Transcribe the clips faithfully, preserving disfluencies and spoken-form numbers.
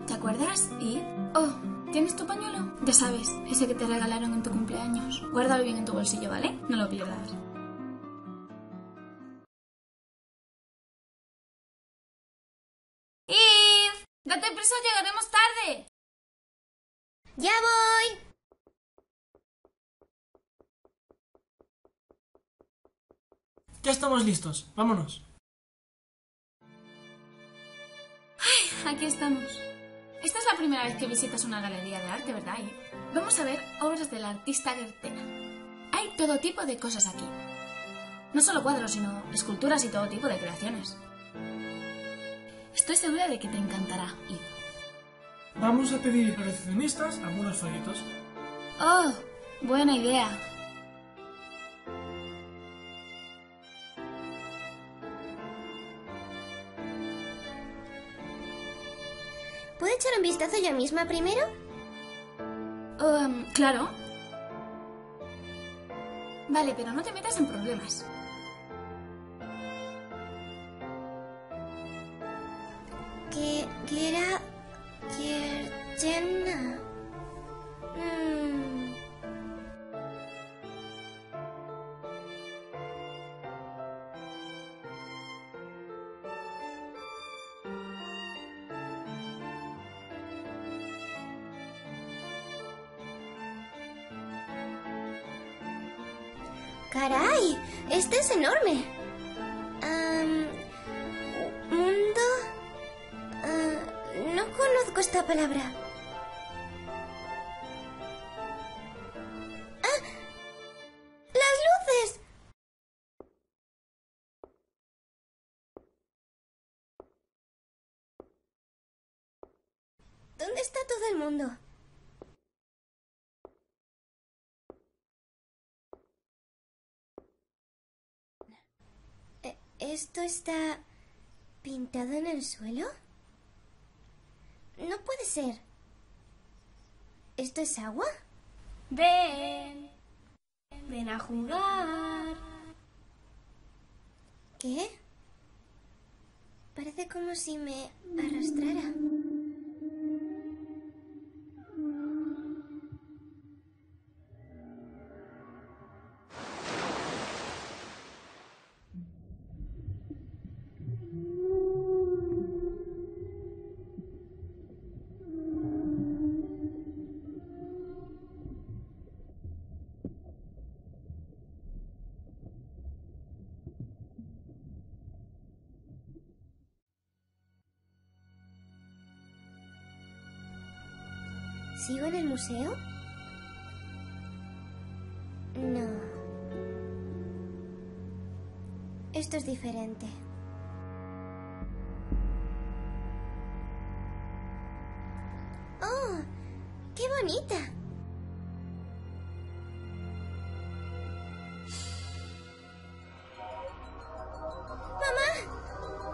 ¿Te acuerdas? ¿Y? Oh, ¿tienes tu pañuelo? Ya sabes, ese que te regalaron en tu cumpleaños. Guárdalo bien en tu bolsillo, ¿vale? No lo pierdas. ¡Eve! ¡Date prisa, llegaremos tarde! ¡Ya voy! Ya estamos listos, vámonos. Ay, aquí estamos. Esta es la primera vez que visitas una galería de arte, ¿verdad, Eve? Vamos a ver obras del artista Gertena. Hay todo tipo de cosas aquí. No solo cuadros, sino esculturas y todo tipo de creaciones. Estoy segura de que te encantará, Eve. Vamos a pedir a los recepcionistas algunos folletos. Oh, buena idea. ¿Puedo echar un vistazo yo misma primero? Um, claro. Vale, pero no te metas en problemas. Que, que era... Gertena. Mm. ¡Caray! ¡Este es enorme! Um, ¿Mundo? Uh, no conozco esta palabra. ¡Ah! ¡Las luces! ¿Dónde está todo el mundo? ¿Esto está pintado en el suelo? No puede ser. ¿Esto es agua? Ven, ven a jugar. ¿Qué? Parece como si me arrastrara. ¿Sigo en el museo? No. Esto es diferente. ¡Oh! ¡Qué bonita! ¡Mamá!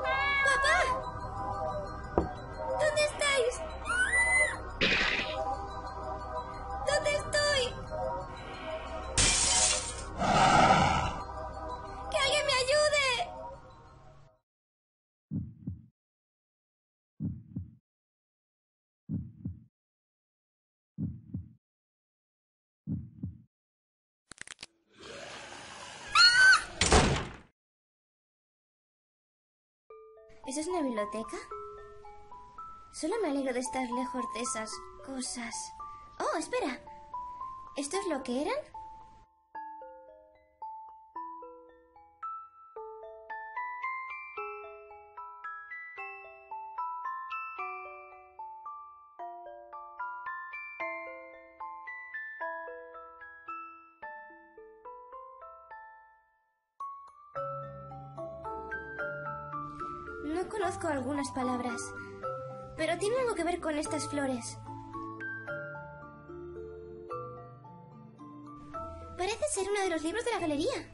¡Papá! ¿Dónde estáis? ¿Dónde estoy? ¡Que alguien me ayude! ¿Eso es una biblioteca? Solo me alegro de estar lejos de esas cosas. Oh, espera. ¿Esto es lo que eran? No conozco algunas palabras, pero tiene algo que ver con estas flores. Parece ser uno de los libros de la galería.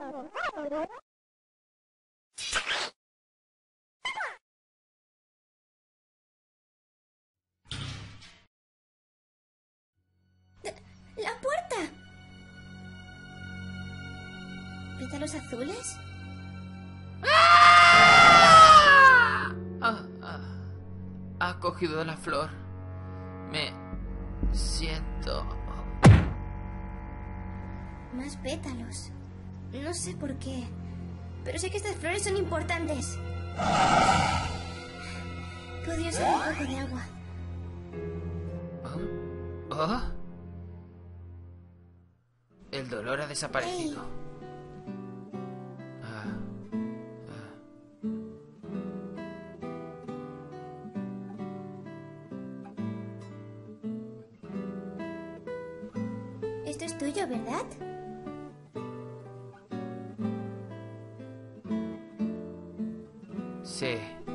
¡La puerta! ¿Pétalos azules? ¡Ah! Ah, ah. Ha cogido la flor. Me siento... Más pétalos. No sé por qué, pero sé que estas flores son importantes. Podría usar un poco de agua. ¿Oh? ¿Oh? El dolor ha desaparecido. Ah, ah. Esto es tuyo, ¿verdad? Sí.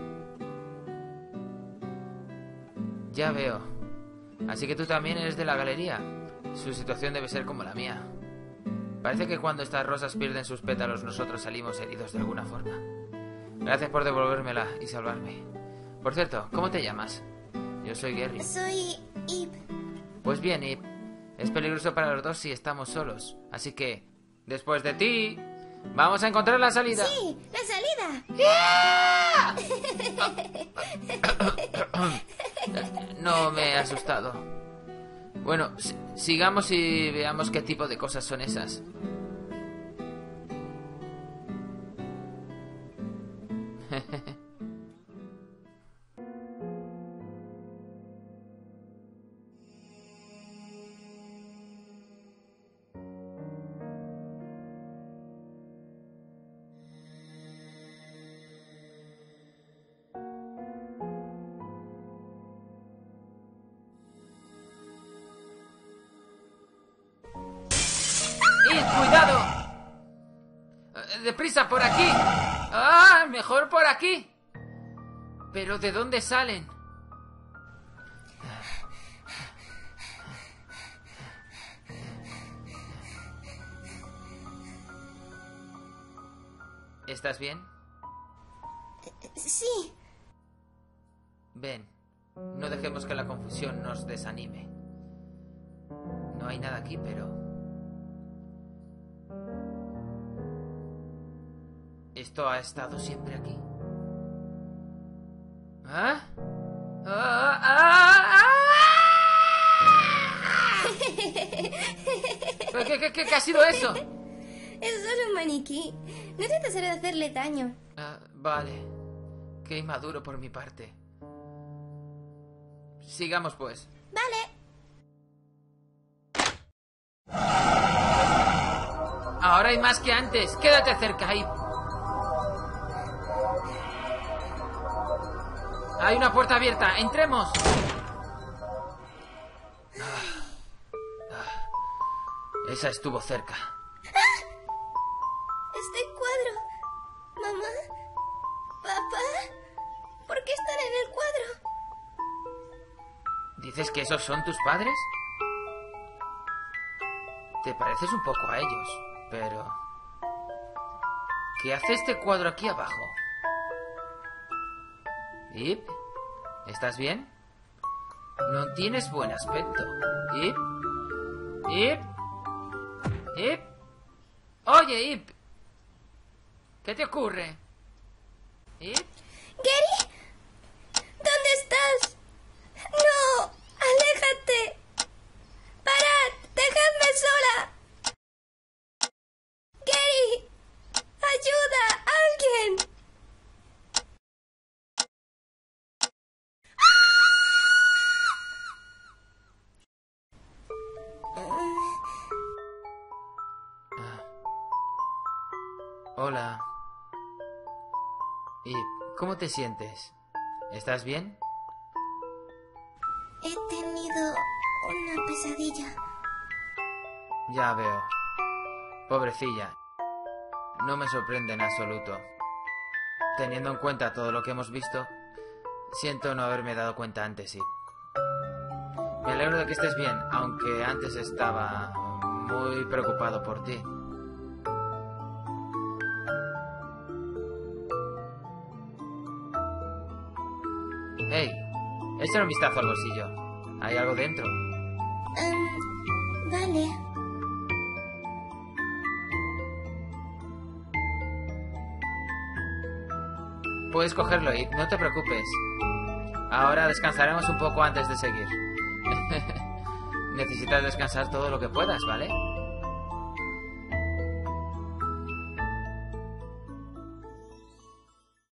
Ya veo. Así que tú también eres de la galería. Su situación debe ser como la mía. Parece que cuando estas rosas pierden sus pétalos nosotros salimos heridos de alguna forma. Gracias por devolvérmela y salvarme. Por cierto, ¿cómo te llamas? Yo soy Gary. Soy Ip. Pues bien, Ip. Es peligroso para los dos si estamos solos. Así que, después de ti, vamos a encontrar la salida. Sí, la salida. No me he asustado. Bueno, si- sigamos y veamos qué tipo de cosas son esas. ¡Id, cuidado! Eh, ¡Deprisa, por aquí! ¡Ah! Mejor por aquí. ¿Pero de dónde salen? ¿Estás bien? Sí. Ven, no dejemos que la confusión nos desanime. No hay nada aquí, pero... ¿Esto ha estado siempre aquí? ¿Ah? ¡Ah! ¡Ah! ¡Ah! ¿Qué, qué, qué, qué ha sido eso? Es solo un maniquí. No trataré de hacerle daño. Ah, vale. Qué inmaduro por mi parte. Sigamos, pues. Vale. Ahora hay más que antes. Quédate cerca, Ip. Hay una puerta abierta. ¡Entremos! Ah, ah. Esa estuvo cerca. Este cuadro. Mamá. Papá. ¿Por qué están en el cuadro? ¿Dices que esos son tus padres? Te pareces un poco a ellos, pero... ¿qué hace este cuadro aquí abajo? ¿Ip? ¿Estás bien? No tienes buen aspecto. ¿Ip? ¿Ip? ¿Ip? Oye, Ip. ¿Qué te ocurre? ¿Ip? ¡Gary! ¿Dónde estás? ¡No! ¡Aléjate! ¡Parad! ¡Dejadme sola! ¡Gary! ¡Ayuda! ¡Alguien! Ah. Hola. Ip, ¿cómo te sientes? ¿Estás bien? He tenido una pesadilla. Ya veo. Pobrecilla. No me sorprende en absoluto. Teniendo en cuenta todo lo que hemos visto, siento no haberme dado cuenta antes, Ip. Me alegro de que estés bien, aunque antes estaba muy preocupado por ti. echar un vistazo al bolsillo. Hay algo dentro. Um, vale. Puedes cogerlo y no te preocupes. Ahora descansaremos un poco antes de seguir. Necesitas descansar todo lo que puedas, ¿vale?